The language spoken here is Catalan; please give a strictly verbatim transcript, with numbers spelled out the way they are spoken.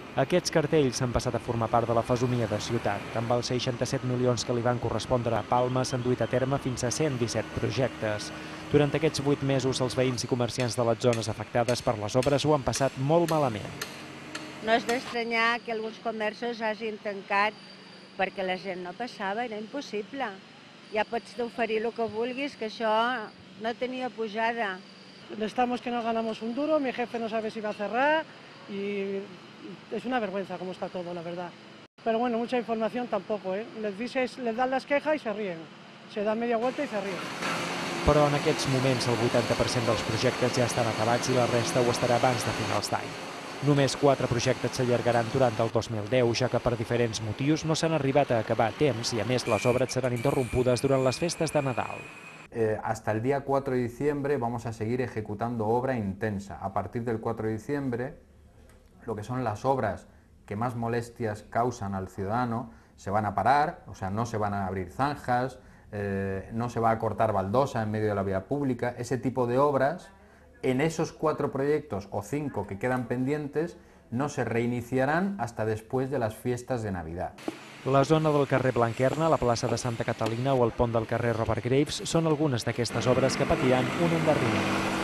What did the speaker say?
Aquests cartells s'han passat a formar part de la fesomia de ciutat. Amb els seixanta-set milions que li van correspondre a Palma s'han duit a terme fins a cent disset projectes. Durant aquests vuit mesos, els veïns i comerciants de les zones afectades per les obres ho han passat molt malament. No és d'estranyar que alguns comerços hagin tancat perquè la gent no passava, era impossible. Ja pots oferir el que vulguis, que això no tenia pujada. Estamos que no ganamos un duro, mi jefe no sabe si va a cerrar y es una vergüenza como está todo, la verdad. Pero bueno, mucha información tampoco, ¿eh? Les dices, les dan las quejas y se ríen. Se dan media vuelta i se ríen. Però en aquests moments el vuitanta per cent dels projectes ja estan acabats i la resta ho estarà abans de finals d'any. Només quatre projectes s'allargaran durant el dos mil deu, ja que per diferents motius no s'han arribat a acabar a temps i a més les obres seran interrompudes durant les festes de Nadal. Eh, hasta el día cuatro de diciembre vamos a seguir ejecutando obra intensa. A partir del cuatro de diciembre, lo que son las obras que más molestias causan al ciudadano se van a parar, o sea, no se van a abrir zanjas, eh, no se va a cortar baldosa en medio de la vía pública. Ese tipo de obras, en esos cuatro proyectos o cinco que quedan pendientes, no se reiniciarán hasta después de las fiestas de Navidad. La zona del carrer Blanquerna, la plaça de Santa Catalina o el pont del carrer Robert Graves són algunes d'aquestes obres que patiran un endarreriment.